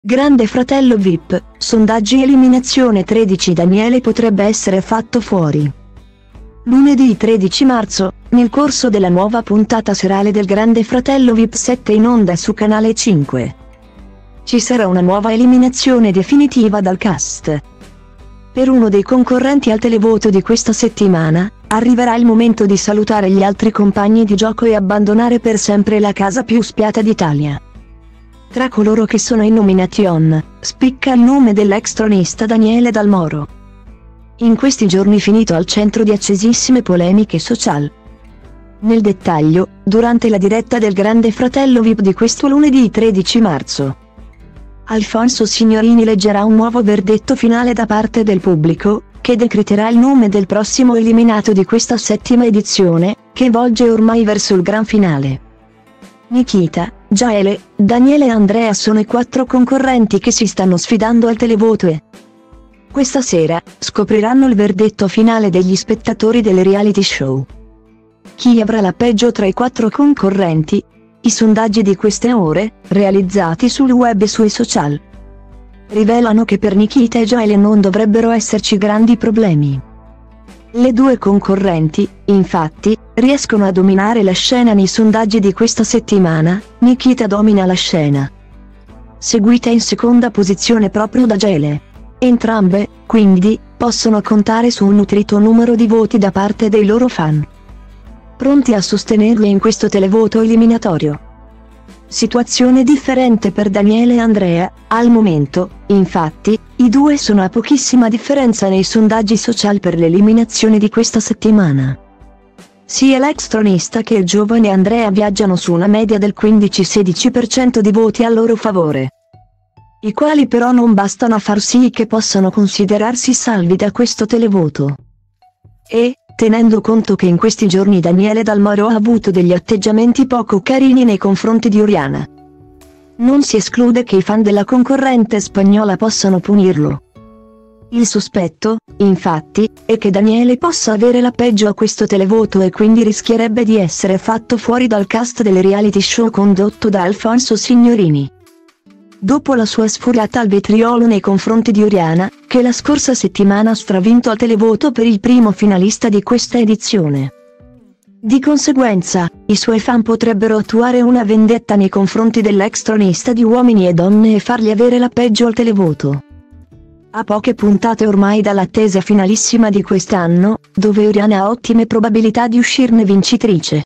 Grande Fratello VIP, sondaggi eliminazione 13. Daniele potrebbe essere fatto fuori. Lunedì 13 marzo, nel corso della nuova puntata serale del Grande Fratello VIP 7 in onda su Canale 5. Ci sarà una nuova eliminazione definitiva dal cast. Per uno dei concorrenti al televoto di questa settimana, arriverà il momento di salutare gli altri compagni di gioco e abbandonare per sempre la casa più spiata d'Italia. Tra coloro che sono in nomination, spicca il nome dell'ex tronista Daniele Dal Moro. In questi giorni finito al centro di accesissime polemiche social. Nel dettaglio, durante la diretta del Grande Fratello VIP di questo lunedì 13 marzo. Alfonso Signorini leggerà un nuovo verdetto finale da parte del pubblico, che decreterà il nome del prossimo eliminato di questa settima edizione, che volge ormai verso il gran finale. Nikita, Jaele, Daniele e Andrea sono i 4 concorrenti che si stanno sfidando al televoto e questa sera scopriranno il verdetto finale degli spettatori del reality show. Chi avrà la peggio tra i 4 concorrenti? I sondaggi di queste ore, realizzati sul web e sui social, rivelano che per Nikita e Jaele non dovrebbero esserci grandi problemi. Le 2 concorrenti, infatti, riescono a dominare la scena nei sondaggi di questa settimana. Nikita domina la scena, seguita in seconda posizione proprio da Jaele. Entrambe, quindi, possono contare su un nutrito numero di voti da parte dei loro fan, pronti a sostenerle in questo televoto eliminatorio. Situazione differente per Daniele e Andrea. Al momento, infatti, i due sono a pochissima differenza nei sondaggi social per l'eliminazione di questa settimana. Sia l'ex tronista che il giovane Andrea viaggiano su una media del 15-16% di voti a loro favore, i quali però non bastano a far sì che possano considerarsi salvi da questo televoto. E, tenendo conto che in questi giorni Daniele Dal Moro ha avuto degli atteggiamenti poco carini nei confronti di Oriana, non si esclude che i fan della concorrente spagnola possano punirlo. Il sospetto, infatti, è che Daniele possa avere la peggio a questo televoto e quindi rischierebbe di essere fatto fuori dal cast del reality show condotto da Alfonso Signorini. Dopo la sua sfuriata al vetriolo nei confronti di Oriana, che la scorsa settimana ha stravinto al televoto per il primo finalista di questa edizione. Di conseguenza, i suoi fan potrebbero attuare una vendetta nei confronti dell'ex tronista di Uomini e Donne e fargli avere la peggio al televoto. A poche puntate ormai dall'attesa finalissima di quest'anno, dove Oriana ha ottime probabilità di uscirne vincitrice.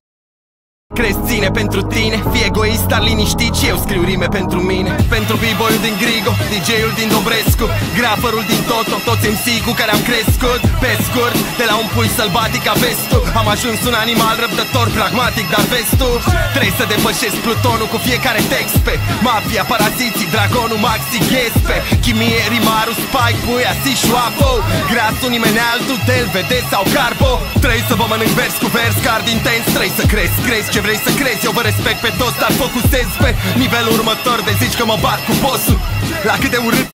Crezi pentru tine, fii egoista, liniștit și eu scriu rime pentru mine. Pentru b-boy-ul din Grigo, DJ-ul din Dobrescu, graferul din Toto, toți MC cu care am crescut. Pe scurt, de la un pui sălbatic a vestul, am ajuns un animal răbdător, pragmatic, dar vestul trebuie să depășesc plutonul cu fiecare text pe mafia, paraziții, dragonul, maxi, ghespe chimie, rimarul, spike, puia, si, șoapo grasul, nimeni altul, del, vede sau carbo. Trebuie să vă mănânc vers cu vers, card intens, trebuie să crezi ce vrei să crezi, eu vă respect pe toți, dar focusez pe nivelul următor. De zici că mă bat cu bossul, la cât de urât